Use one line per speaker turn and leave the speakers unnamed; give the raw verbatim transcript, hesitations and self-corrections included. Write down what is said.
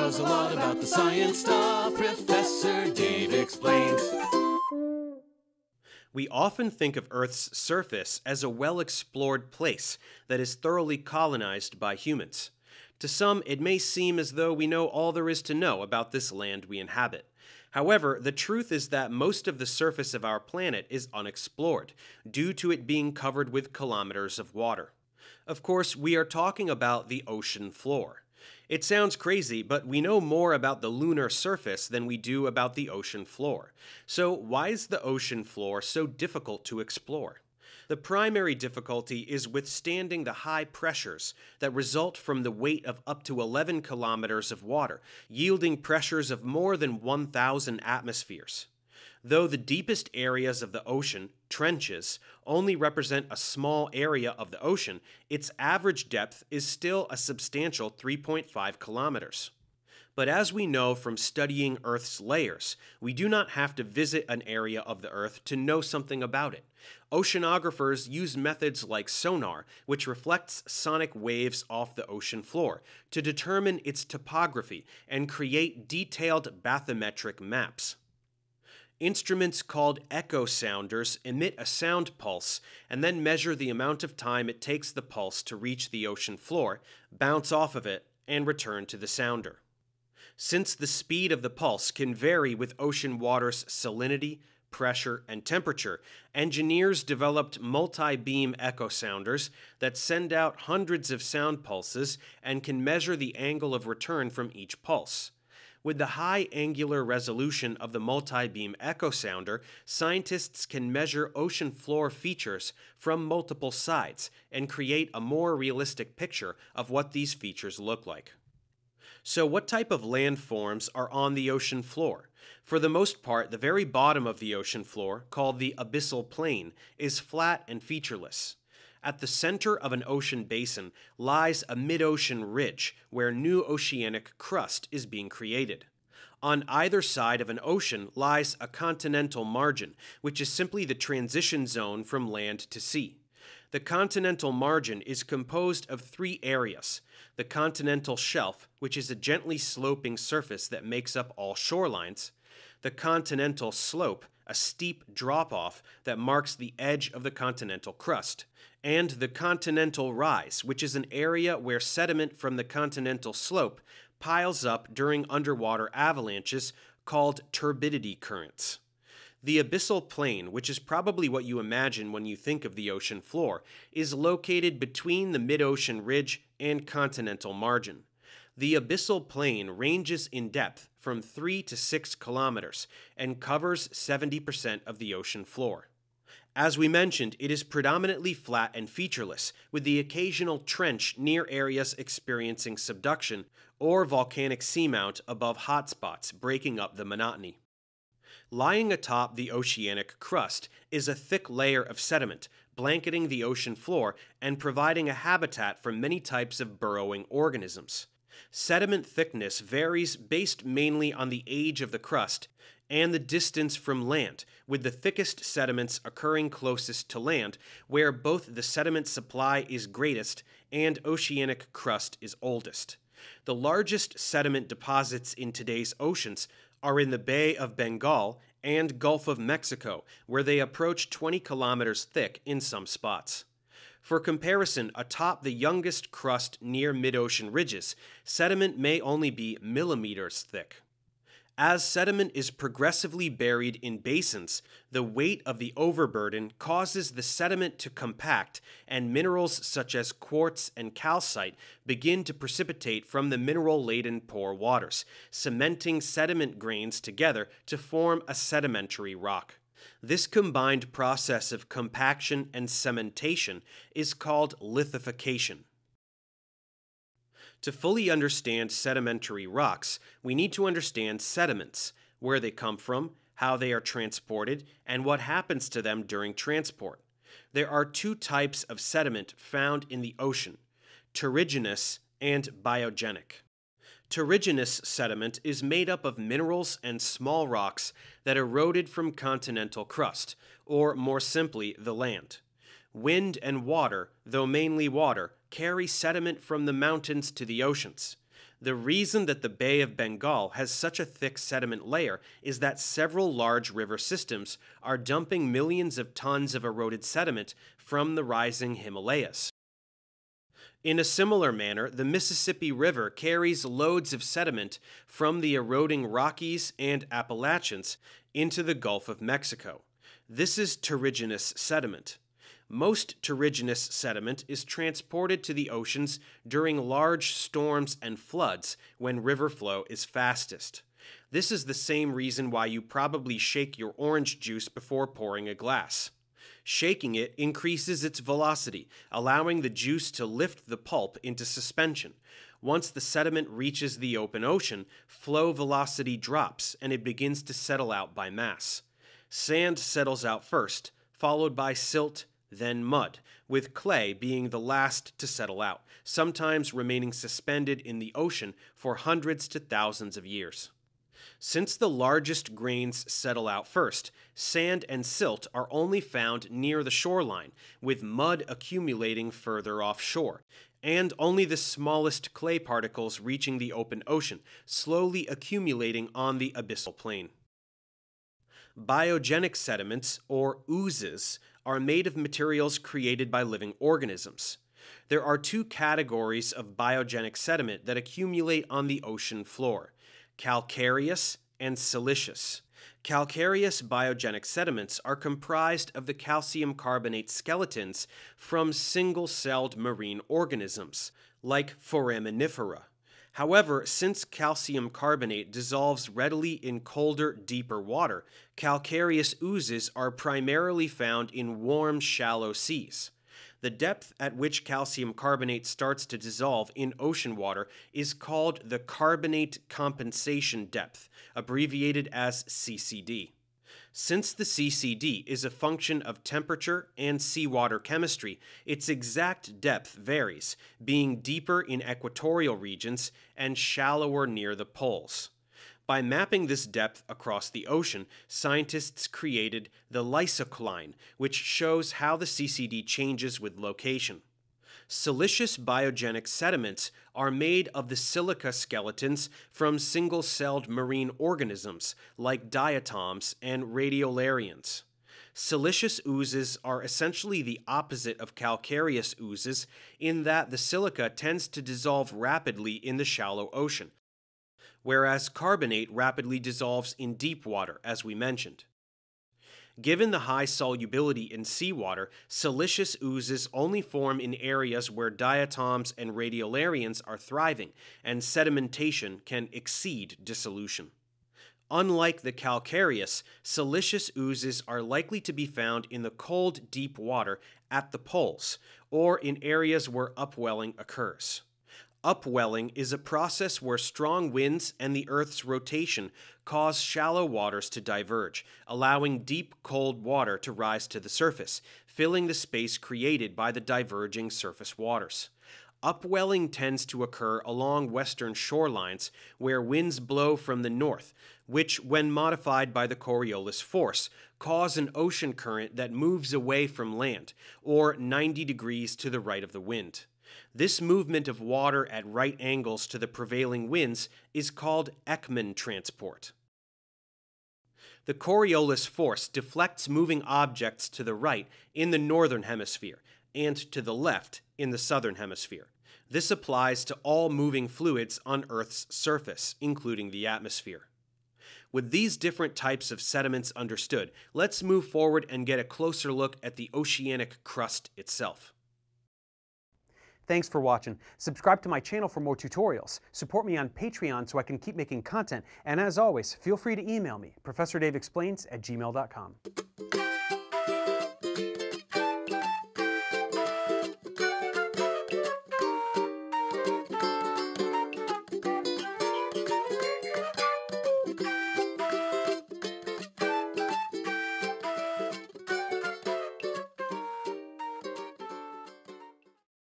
knows a lot about the science stuff. Professor Dave explains.
We often think of Earth's surface as a well-explored place that is thoroughly colonized by humans. To some, it may seem as though we know all there is to know about this land we inhabit. However, the truth is that most of the surface of our planet is unexplored, due to it being covered with kilometers of water. Of course, we are talking about the ocean floor. It sounds crazy, but we know more about the lunar surface than we do about the ocean floor. So why is the ocean floor so difficult to explore? The primary difficulty is withstanding the high pressures that result from the weight of up to eleven kilometers of water, yielding pressures of more than one thousand atmospheres. Though the deepest areas of the ocean, trenches, only represent a small area of the ocean, its average depth is still a substantial three point five kilometers. But as we know from studying Earth's layers, we do not have to visit an area of the Earth to know something about it. Oceanographers use methods like sonar, which reflects sonic waves off the ocean floor, to determine its topography and create detailed bathymetric maps. Instruments called echo sounders emit a sound pulse and then measure the amount of time it takes the pulse to reach the ocean floor, bounce off of it, and return to the sounder. Since the speed of the pulse can vary with ocean water's salinity, pressure, and temperature, engineers developed multi-beam echo sounders that send out hundreds of sound pulses and can measure the angle of return from each pulse. With the high angular resolution of the multi-beam echo sounder, scientists can measure ocean floor features from multiple sides and create a more realistic picture of what these features look like. So what type of landforms are on the ocean floor? For the most part, the very bottom of the ocean floor, called the abyssal plain, is flat and featureless. At the center of an ocean basin lies a mid-ocean ridge where new oceanic crust is being created. On either side of an ocean lies a continental margin, which is simply the transition zone from land to sea. The continental margin is composed of three areas: the continental shelf, which is a gently sloping surface that makes up all shorelines; the continental slope, a steep drop-off that marks the edge of the continental crust; and the continental rise, which is an area where sediment from the continental slope piles up during underwater avalanches called turbidity currents. The abyssal plain, which is probably what you imagine when you think of the ocean floor, is located between the mid-ocean ridge and continental margin. The abyssal plain ranges in depth from three to six kilometers and covers seventy percent of the ocean floor. As we mentioned, it is predominantly flat and featureless, with the occasional trench near areas experiencing subduction or volcanic seamount above hotspots, breaking up the monotony. Lying atop the oceanic crust is a thick layer of sediment, blanketing the ocean floor and providing a habitat for many types of burrowing organisms. Sediment thickness varies based mainly on the age of the crust and the distance from land, with the thickest sediments occurring closest to land, where both the sediment supply is greatest and oceanic crust is oldest. The largest sediment deposits in today's oceans are in the Bay of Bengal and Gulf of Mexico, where they approach twenty kilometers thick in some spots. For comparison, atop the youngest crust near mid-ocean ridges, sediment may only be millimeters thick. As sediment is progressively buried in basins, the weight of the overburden causes the sediment to compact, and minerals such as quartz and calcite begin to precipitate from the mineral-laden pore waters, cementing sediment grains together to form a sedimentary rock. This combined process of compaction and cementation is called lithification. To fully understand sedimentary rocks, we need to understand sediments, where they come from, how they are transported, and what happens to them during transport. There are two types of sediment found in the ocean: terrigenous and biogenic. Terrigenous sediment is made up of minerals and small rocks that eroded from continental crust, or more simply, the land. Wind and water, though mainly water, carry sediment from the mountains to the oceans. The reason that the Bay of Bengal has such a thick sediment layer is that several large river systems are dumping millions of tons of eroded sediment from the rising Himalayas. In a similar manner, the Mississippi River carries loads of sediment from the eroding Rockies and Appalachians into the Gulf of Mexico. This is terrigenous sediment. Most terrigenous sediment is transported to the oceans during large storms and floods when river flow is fastest. This is the same reason why you probably shake your orange juice before pouring a glass. Shaking it increases its velocity, allowing the juice to lift the pulp into suspension. Once the sediment reaches the open ocean, flow velocity drops and it begins to settle out by mass. Sand settles out first, followed by silt, then mud, with clay being the last to settle out, sometimes remaining suspended in the ocean for hundreds to thousands of years. Since the largest grains settle out first, sand and silt are only found near the shoreline, with mud accumulating further offshore, and only the smallest clay particles reaching the open ocean, slowly accumulating on the abyssal plain. Biogenic sediments, or oozes, are made of materials created by living organisms. There are two categories of biogenic sediment that accumulate on the ocean floor: calcareous and siliceous. Calcareous biogenic sediments are comprised of the calcium carbonate skeletons from single-celled marine organisms, like foraminifera. However, since calcium carbonate dissolves readily in colder, deeper water, calcareous oozes are primarily found in warm, shallow seas. The depth at which calcium carbonate starts to dissolve in ocean water is called the carbonate compensation depth, abbreviated as C C D. Since the C C D is a function of temperature and seawater chemistry, its exact depth varies, being deeper in equatorial regions and shallower near the poles. By mapping this depth across the ocean, scientists created the lysocline, which shows how the C C D changes with location. Siliceous biogenic sediments are made of the silica skeletons from single-celled marine organisms like diatoms and radiolarians. Siliceous oozes are essentially the opposite of calcareous oozes in that the silica tends to dissolve rapidly in the shallow ocean, whereas carbonate rapidly dissolves in deep water, as we mentioned. Given the high solubility in seawater, siliceous oozes only form in areas where diatoms and radiolarians are thriving, and sedimentation can exceed dissolution. Unlike the calcareous, siliceous oozes are likely to be found in the cold, deep water at the poles, or in areas where upwelling occurs. Upwelling is a process where strong winds and the Earth's rotation cause shallow waters to diverge, allowing deep, cold water to rise to the surface, filling the space created by the diverging surface waters. Upwelling tends to occur along western shorelines where winds blow from the north, which, when modified by the Coriolis force, cause an ocean current that moves away from land, or ninety degrees to the right of the wind. This movement of water at right angles to the prevailing winds is called Ekman transport. The Coriolis force deflects moving objects to the right in the northern hemisphere and to the left in the southern hemisphere. This applies to all moving fluids on Earth's surface, including the atmosphere. With these different types of sediments understood, let's move forward and get a closer look at the oceanic crust itself.
Thanks for watching. Subscribe to my channel for more tutorials. Support me on Patreon so I can keep making content. And as always, feel free to email me, professor dave explains at gmail dot com.